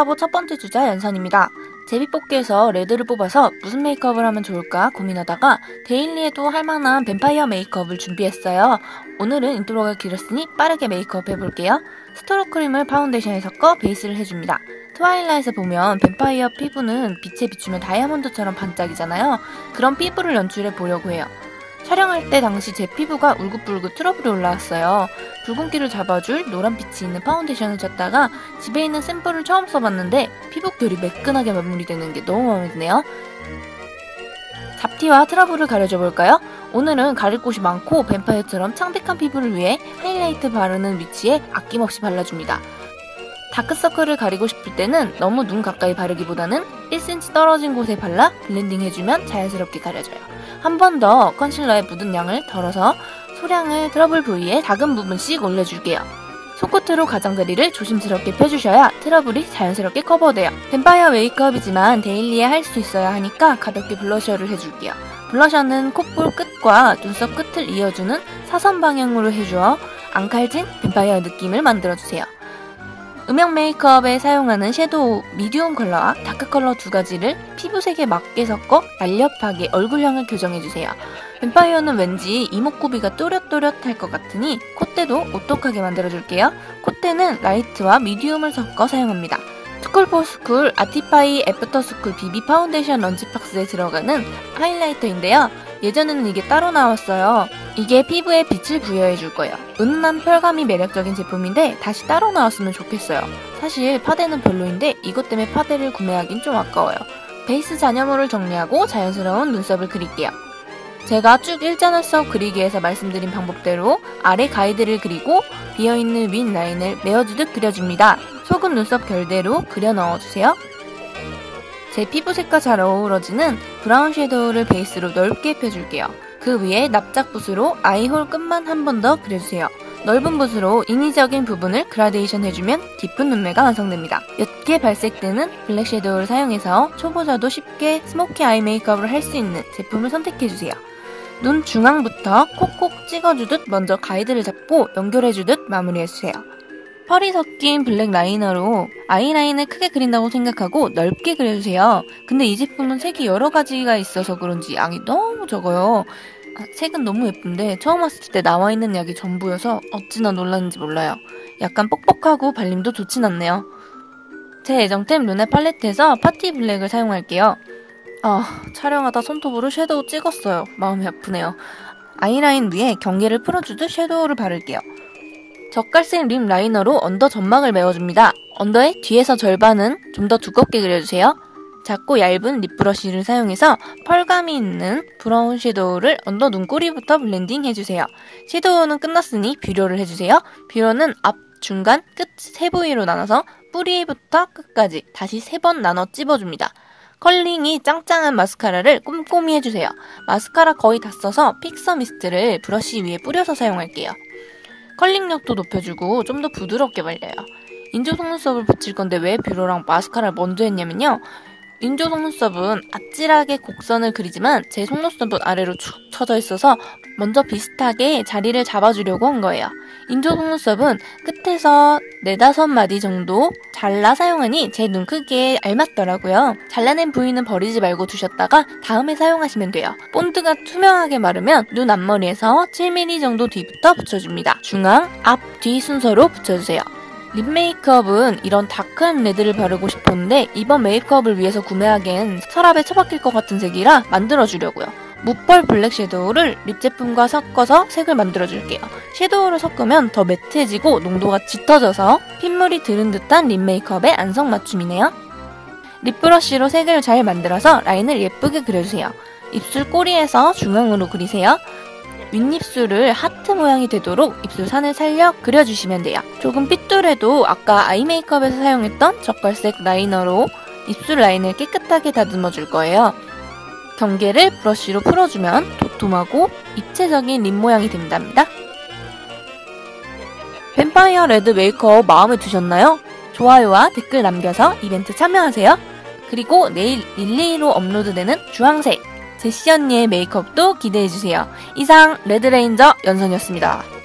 콜라보 첫 번째 주자 연선입니다. 제비뽑기에서 레드를 뽑아서 무슨 메이크업을 하면 좋을까 고민하다가 데일리에도 할만한 뱀파이어 메이크업을 준비했어요. 오늘은 인트로가 길었으니 빠르게 메이크업 해볼게요. 스토로 크림을 파운데이션에 섞어 베이스를 해줍니다. 트와일라이트에 보면 뱀파이어 피부는 빛에 비추면 다이아몬드처럼 반짝이잖아요. 그런 피부를 연출해 보려고 해요. 촬영할 때 당시 제 피부가 울긋불긋 트러블이 올라왔어요. 붉은기를 잡아줄 노란빛이 있는 파운데이션을 쳤다가 집에 있는 샘플을 처음 써봤는데 피부결이 매끈하게 마무리되는 게 너무 마음에 드네요. 잡티와 트러블을 가려줘 볼까요? 오늘은 가릴 곳이 많고 뱀파이어처럼 창백한 피부를 위해 하이라이트 바르는 위치에 아낌없이 발라줍니다. 다크서클을 가리고 싶을 때는 너무 눈 가까이 바르기보다는 1cm 떨어진 곳에 발라 블렌딩 해주면 자연스럽게 가려져요. 한 번 더 컨실러에 묻은 양을 덜어서 소량을 트러블 부위에 작은 부분씩 올려줄게요. 손끝으로 가장자리를 조심스럽게 펴주셔야 트러블이 자연스럽게 커버돼요. 뱀파이어 메이크업이지만 데일리에 할 수 있어야 하니까 가볍게 블러셔를 해줄게요. 블러셔는 콧볼 끝과 눈썹 끝을 이어주는 사선 방향으로 해주어 앙칼진 뱀파이어 느낌을 만들어주세요. 음영 메이크업에 사용하는 섀도우 미디움 컬러와 다크 컬러 두 가지를 피부색에 맞게 섞어 날렵하게 얼굴형을 교정해주세요. 뱀파이어는 왠지 이목구비가 또렷또렷할 것 같으니 콧대도 오똑하게 만들어줄게요. 콧대는 라이트와 미디움을 섞어 사용합니다. 스쿨포스쿨 아티파이 애프터스쿨 비비 파운데이션 런치박스에 들어가는 하이라이터인데요. 예전에는 이게 따로 나왔어요. 이게 피부에 빛을 부여해줄 거예요. 은은한 펄감이 매력적인 제품인데 다시 따로 나왔으면 좋겠어요. 사실 파데는 별로인데 이것 때문에 파데를 구매하긴 좀 아까워요. 베이스 잔여물을 정리하고 자연스러운 눈썹을 그릴게요. 제가 쭉 일자눈썹 그리기에서 말씀드린 방법대로 아래 가이드를 그리고 비어있는 윗 라인을 메어주듯 그려줍니다. 속은 눈썹 결대로 그려 넣어주세요. 제 피부색과 잘 어우러지는 브라운 섀도우를 베이스로 넓게 펴줄게요. 그 위에 납작 붓으로 아이홀 끝만 한 번 더 그려주세요. 넓은 붓으로 인위적인 부분을 그라데이션 해주면 깊은 눈매가 완성됩니다. 옅게 발색되는 블랙 섀도우를 사용해서 초보자도 쉽게 스모키 아이 메이크업을 할 수 있는 제품을 선택해주세요. 눈 중앙부터 콕콕 찍어주듯 먼저 가이드를 잡고 연결해주듯 마무리해주세요. 펄이 섞인 블랙 라이너로 아이라인을 크게 그린다고 생각하고 넓게 그려주세요. 근데 이 제품은 색이 여러 가지가 있어서 그런지 양이 너무 적어요. 색은 너무 예쁜데 처음 왔을 때 나와 있는 약이 전부여서 어찌나 놀랐는지 몰라요. 약간 뻑뻑하고 발림도 좋진 않네요. 제 애정템 루네 팔레트에서 파티 블랙을 사용할게요. 촬영하다 손톱으로 섀도우 찍었어요. 마음이 아프네요. 아이라인 위에 경계를 풀어주듯 섀도우를 바를게요. 젓갈색 립 라이너로 언더 점막을 메워줍니다. 언더의 뒤에서 절반은 좀 더 두껍게 그려주세요. 작고 얇은 립 브러쉬를 사용해서 펄감이 있는 브라운 섀도우를 언더 눈꼬리부터 블렌딩 해주세요. 섀도우는 끝났으니 뷰러를 해주세요. 뷰러는 앞, 중간, 끝 세 부위로 나눠서 뿌리부터 끝까지 다시 3번 나눠 찝어줍니다. 컬링이 짱짱한 마스카라를 꼼꼼히 해주세요. 마스카라 거의 다 써서 픽서 미스트를 브러쉬 위에 뿌려서 사용할게요. 컬링력도 높여주고 좀 더 부드럽게 발려요. 인조 속눈썹을 붙일 건데 왜 뷰러랑 마스카라를 먼저 했냐면요. 인조 속눈썹은 아찔하게 곡선을 그리지만 제 속눈썹은 아래로 축 처져 있어서 먼저 비슷하게 자리를 잡아주려고 한 거예요. 인조 속눈썹은 끝에서 4-5마디 정도 잘라 사용하니 제 눈 크기에 알맞더라고요. 잘라낸 부위는 버리지 말고 두셨다가 다음에 사용하시면 돼요. 본드가 투명하게 마르면 눈 앞머리에서 7mm 정도 뒤부터 붙여줍니다. 중앙, 앞, 뒤 순서로 붙여주세요. 립 메이크업은 이런 다크한 레드를 바르고 싶었는데 이번 메이크업을 위해서 구매하기엔 서랍에 처박힐 것 같은 색이라 만들어주려고요. 무펄 블랙 섀도우를 립 제품과 섞어서 색을 만들어줄게요. 섀도우를 섞으면 더 매트해지고 농도가 짙어져서 핏물이 들은 듯한 립 메이크업의 안성맞춤이네요. 립 브러쉬로 색을 잘 만들어서 라인을 예쁘게 그려주세요. 입술 꼬리에서 중앙으로 그리세요. 윗입술을 하트 모양이 되도록 입술 산을 살려 그려주시면 돼요. 조금 삐뚤해도 아까 아이 메이크업에서 사용했던 젓갈색 라이너로 입술 라인을 깨끗하게 다듬어 줄 거예요. 경계를 브러쉬로 풀어주면 도톰하고 입체적인 립 모양이 된답니다. 뱀파이어 레드 메이크업 마음에 드셨나요? 좋아요와 댓글 남겨서 이벤트 참여하세요. 그리고 내일 릴레이로 업로드되는 주황색 제시 언니의 메이크업도 기대해주세요. 이상 레드레인저 연선이었습니다.